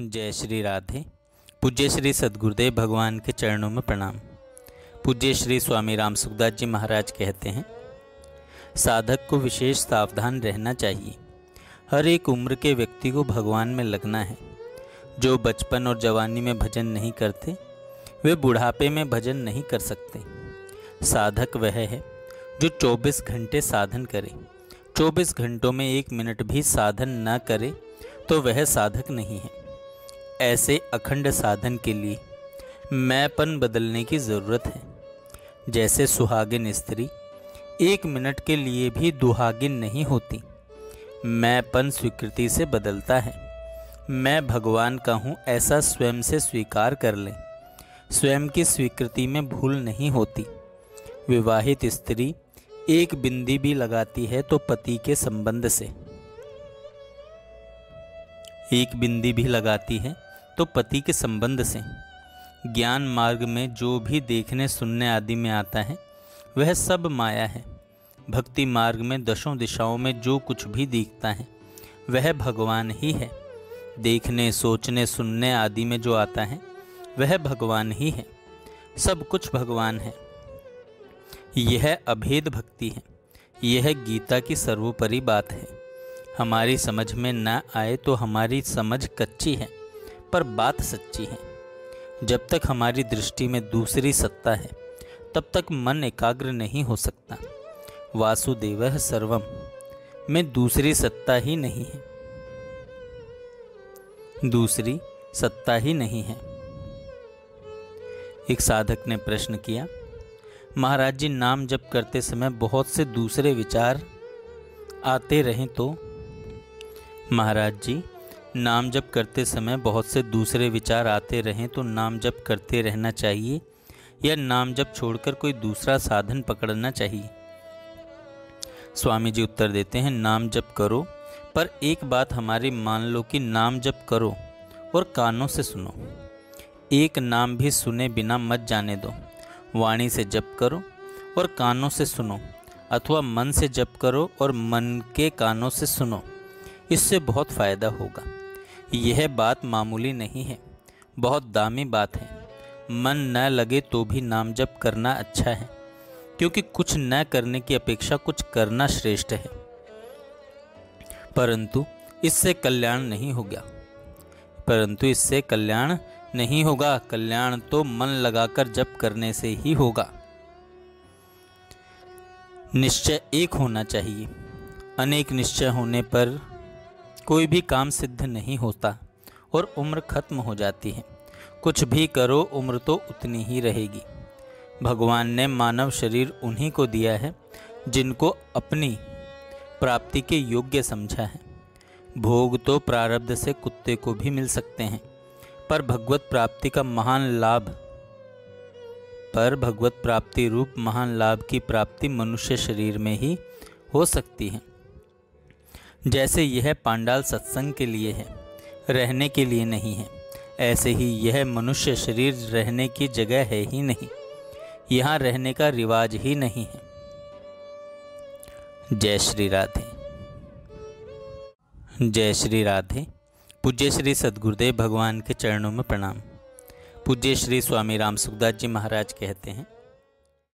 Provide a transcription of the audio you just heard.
जय श्री राधे। पूज्य श्री सद्गुरुदेव भगवान के चरणों में प्रणाम। पूज्य श्री स्वामी राम सुखदास जी महाराज कहते हैं, साधक को विशेष सावधान रहना चाहिए। हर एक उम्र के व्यक्ति को भगवान में लगना है। जो बचपन और जवानी में भजन नहीं करते वे बुढ़ापे में भजन नहीं कर सकते। साधक वह है जो 24 घंटे साधन करे। 24 घंटों में 1 मिनट भी साधन न करे तो वह साधक नहीं है। ऐसे अखंड साधन के लिए मैंपन बदलने की ज़रूरत है। जैसे सुहागिन स्त्री 1 मिनट के लिए भी दुहागिन नहीं होती। मैंपन स्वीकृति से बदलता है। मैं भगवान का हूँ ऐसा स्वयं से स्वीकार कर लें। स्वयं की स्वीकृति में भूल नहीं होती। विवाहित स्त्री 1 बिंदी भी लगाती है तो पति के संबंध से, 1 बिंदी भी लगाती है तो पति के संबंध से। ज्ञान मार्ग में जो भी देखने सुनने आदि में आता है वह सब माया है। भक्ति मार्ग में दशों दिशाओं में जो कुछ भी दिखता है वह भगवान ही है। देखने सोचने सुनने आदि में जो आता है वह भगवान ही है। सब कुछ भगवान है। यह अभेद भक्ति है। यह गीता की सर्वोपरि बात है। हमारी समझ में न आए तो हमारी समझ कच्ची है पर बात सच्ची है। जब तक हमारी दृष्टि में दूसरी सत्ता है तब तक मन एकाग्र नहीं हो सकता। वासुदेवः सर्वम में दूसरी सत्ता ही नहीं है। दूसरी सत्ता ही नहीं है। एक साधक ने प्रश्न किया, महाराज जी नाम जप करते समय बहुत से दूसरे विचार आते रहें तो? महाराज जी नाम जप करते समय बहुत से दूसरे विचार आते रहें तो नाम जप करते रहना चाहिए या नाम जप छोड़कर कोई दूसरा साधन पकड़ना चाहिए? स्वामी जी उत्तर देते हैं, नाम जप करो, पर एक बात हमारी मान लो कि नाम जप करो और कानों से सुनो। एक नाम भी सुने बिना मत जाने दो। वाणी से जप करो और कानों से सुनो, अथवा मन से जप करो और मन के कानों से सुनो। इससे बहुत फ़ायदा होगा। यह बात मामूली नहीं है, बहुत दामी बात है। मन न लगे तो भी नाम जप करना अच्छा है, क्योंकि कुछ न करने की अपेक्षा कुछ करना श्रेष्ठ है। परंतु इससे कल्याण नहीं होगा। कल्याण तो मन लगाकर जप करने से ही होगा। निश्चय एक होना चाहिए। अनेक निश्चय होने पर कोई भी काम सिद्ध नहीं होता और उम्र खत्म हो जाती है। कुछ भी करो उम्र तो उतनी ही रहेगी। भगवान ने मानव शरीर उन्हीं को दिया है जिनको अपनी प्राप्ति के योग्य समझा है। भोग तो प्रारब्ध से कुत्ते को भी मिल सकते हैं, पर भगवत प्राप्ति रूप महान लाभ की प्राप्ति मनुष्य शरीर में ही हो सकती है। जैसे यह पांडाल सत्संग के लिए है, रहने के लिए नहीं है, ऐसे ही यह मनुष्य शरीर रहने की जगह है ही नहीं। यहाँ रहने का रिवाज ही नहीं है। जय श्री राधे। जय श्री राधे। पूज्य श्री सद्गुरुदेव भगवान के चरणों में प्रणाम। पूज्य श्री स्वामी राम सुखदास जी महाराज कहते हैं,